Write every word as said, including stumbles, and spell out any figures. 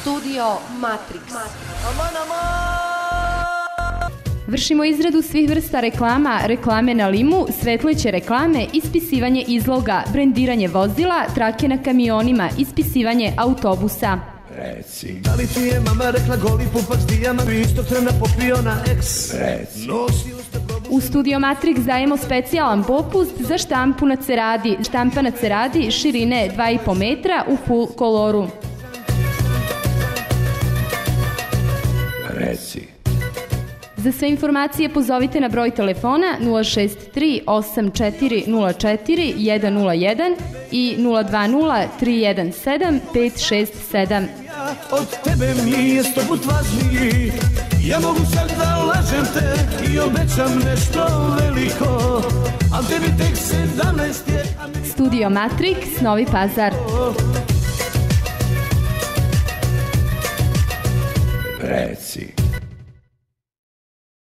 Studio Matrix. Vršimo izradu svih vrsta reklama, reklame na limu, svetleće reklame, ispisivanje izloga, brendiranje vozila, trake na kamionima, ispisivanje autobusa. Reci. Da li ti je mama rekla goli pupak s dijama, bi isto trena popio na eks? Reci. U Studio Matrix dajemo specijalan popust za štampu na ceradi. Štampa na ceradi širine dva i po metra u full koloru. Reci. Za sve informacije pozovite na broj telefona nula šest tri osam četiri nula četiri jedan nula jedan i nula dva nula tri jedan sedam pet šest sedam. Od tebe mi je sto put važniji. Ja mogu sad da lažem te i obećam nešto veliko, al tebi tek sedamnaest je. Studio Matrix, Novi Pazar. Reci.